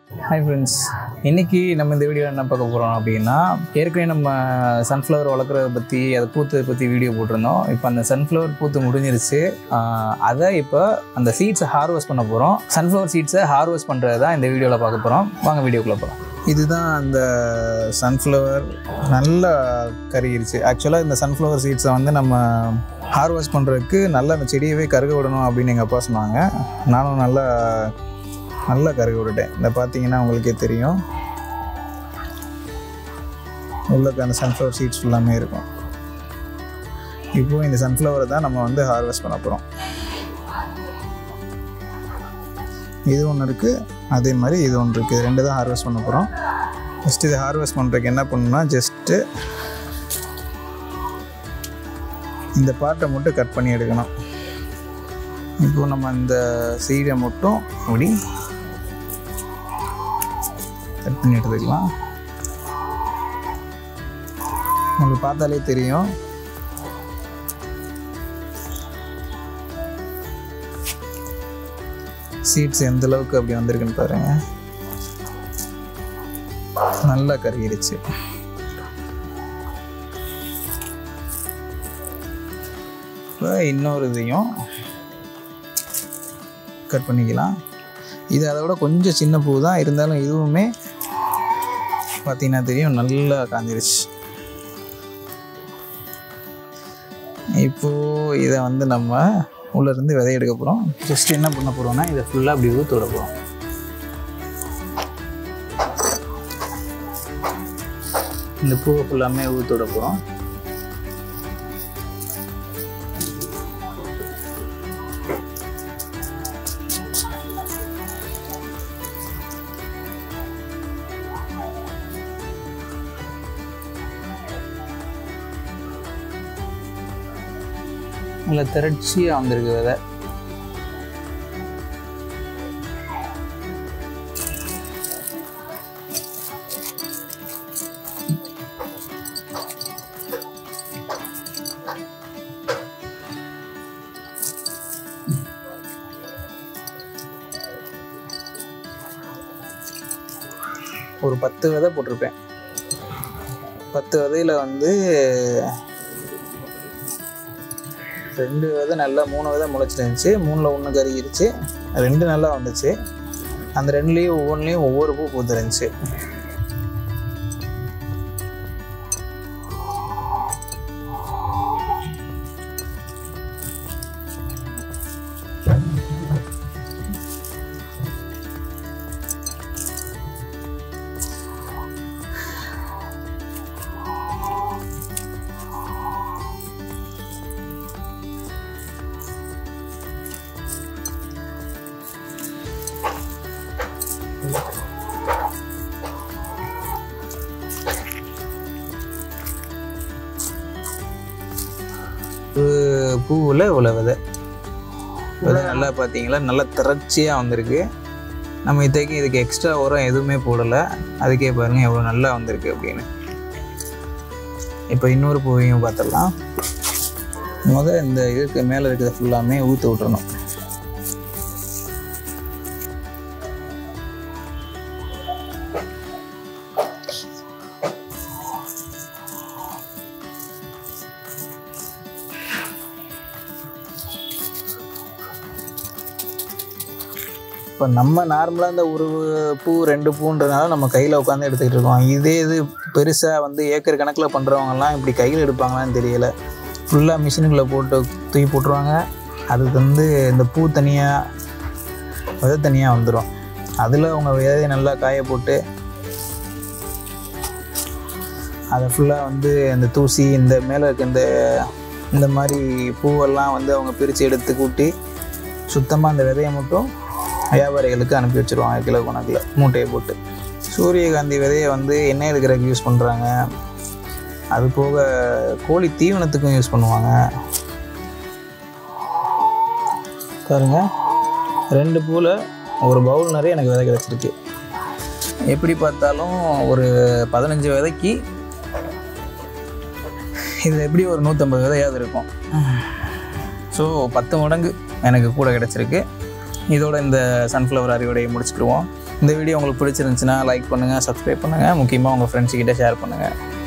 Hi friends, இன்றைக்கி நம்ம இந்த வீடியோ என்ன பார்க்க போகிறோம் அப்படின்னா, ஏற்கனவே நம்ம சன்ஃப்ளவர் வளர்க்குறத பற்றி அதை பூத்ததை பற்றி வீடியோ போட்டிருந்தோம். இப்போ அந்த சன்ஃப்ளவர் பூத்து முடிஞ்சிருச்சு. அதை இப்போ அந்த சீட்ஸை ஹார்வெஸ்ட் பண்ண போகிறோம். சன்ஃப்ளவர் சீட்ஸை ஹார்வெஸ்ட் பண்ணுறது தான் இந்த வீடியோவில் பார்க்க போகிறோம். வாங்க வீடியோக்குள்ளே போகிறோம். இதுதான் அந்த சன்ஃப்ளவர் நல்லா கருகிருச்சு. ஆக்சுவலாக இந்த சன்ஃப்ளவர் சீட்ஸை வந்து நம்ம ஹார்வெஸ்ட் பண்ணுறதுக்கு நல்லா அந்த செடியவே கருக விடணும் அப்படின்னு எங்கள் அப்பா சொன்னாங்க. நானும் நல்லா கருக விட்டுட்டேன். இந்த பார்த்தீங்கன்னா உங்களுக்கே தெரியும், உள்ளுக்கு அந்த சன்ஃப்ளவர் சீட்ஸ் ஃபுல்லாமே இருக்கும். இப்போது இந்த சன்ஃப்ளவரை தான் நம்ம வந்து ஹார்வெஸ்ட் பண்ண போகிறோம். இது ஒன்று இருக்குது, அதே மாதிரி இது ஒன்று இருக்குது. ரெண்டு தான் ஹார்வெஸ்ட் பண்ண போகிறோம். ஃபஸ்ட்டு இதை ஹார்வெஸ்ட் பண்ணுறதுக்கு என்ன பண்ணணும்னா, ஜஸ்ட்டு இந்த பார்ட்டை மட்டும் கட் பண்ணி எடுக்கணும். இப்போது நம்ம இந்த சீடை மட்டும் அப்படி கட் பண்ணி எடுத்துக்கலாம். உங்களுக்கு பார்த்தாலே தெரியும், சீட்ஸ் எந்த அளவுக்கு அப்படி வந்திருக்குன்னு பாருங்க. நல்லா கருகிருச்சு. இப்போ இன்னொரு இதையும் கட் பண்ணிக்கலாம். இது அதை விட கொஞ்சம் சின்ன பூ தான் இருந்தாலும், இதுவுமே பார்த்தீங்கன்னா தெரியும், நல்லா காஞ்சிருச்சு. இப்போது இதை வந்து நம்ம உள்ளேருந்து விதை எடுக்க போகிறோம். ஜஸ்ட் என்ன பண்ண போகிறோம்னா, இதை ஃபுல்லாக அப்படி ஊற்ற விட போகிறோம். இந்த பூவை ஃபுல்லாமே ஊற்ற விட போகிறோம். நல்லா திரட்சியாக வந்திருக்கு விதை. ஒரு 10 விதை போட்டிருப்பேன். 10 விதையில் வந்து 2 விதை நல்லா, 3 விதை முளைச்சிருந்துச்சு. 3ல் 1 கருகிருச்சு. 2 நல்லா வந்துச்சு. அந்த 2லேயும் ஒவ்வொன்றுலேயும் ஒவ்வொரு பூ பூத்துருந்துச்சு. பூவில் இவ்வளோ விதை நல்லா பார்த்தீங்களா, நல்லா திரட்சியாக வந்திருக்கு. நம்ம இதுக்கு எக்ஸ்ட்ரா உரம் எதுவுமே போடலை. அதுக்கே பாருங்கள் எவ்வளோ நல்லா வந்திருக்கு அப்படின்னு. இப்போ இன்னொரு பூவையும் பார்த்துடலாம். இந்த இதுக்கு மேலே இருக்கிறத ஃபுல்லாமே ஊற்ற விட்டுறணும். இப்போ நம்ம நார்மலாக இந்த ஒரு பூ 2 பூன்றதுனால நம்ம கையில் உட்காந்து எடுத்துக்கிட்டு இருக்கோம். இது பெருசாக வந்து ஏக்கர் கணக்கில் பண்ணுறவங்கலாம் இப்படி கையில் எடுப்பாங்களான்னு தெரியலை. ஃபுல்லாக மிஷினுக்குள்ளே போட்டு தூக்கி போட்டுருவாங்க. அதுக்கு வந்து இந்த பூ தனியாக விதை தனியாக வந்துடும். அதில் அவங்க விதையை நல்லா காய போட்டு அதை ஃபுல்லாக வந்து இந்த தூசி இந்த மேலே இருக்க இந்த மாதிரி பூவெல்லாம் வந்து அவங்க பிரித்து எடுத்து கூட்டி சுத்தமாக அந்த விதையை மட்டும் வியாபாரிகளுக்கு அனுப்பி வச்சுருவாங்க. கிலோ கணக்கில் மூட்டையை போட்டு. சூரியகாந்தி விதையை வந்து எண்ணெய் எடுக்கிறதுக்கு யூஸ் பண்ணுறாங்க. அது போக கோழி தீவனத்துக்கும் யூஸ் பண்ணுவாங்க. பாருங்கள், 2 பூவில் ஒரு பவுல் நிறைய எனக்கு விதை கிடச்சிருக்கு. எப்படி பார்த்தாலும் ஒரு 15 விதைக்கு இதில் எப்படி ஒரு 150 விதையாவது இருக்கும். ஸோ 10 மடங்கு எனக்கு கூட கிடச்சிருக்கு. இதோட இந்த சன்ஃப்ளவர் அறுவடையை முடிச்சுக்கிடுவோம். இந்த வீடியோ உங்களுக்கு பிடிச்சிருந்துச்சுன்னா லைக் பண்ணுங்கள், சப்ஸ்கிரைப் பண்ணுங்கள், முக்கியமாக உங்கள் ஃப்ரெண்ட்ஸ்கிட்ட ஷேர் பண்ணுங்கள்.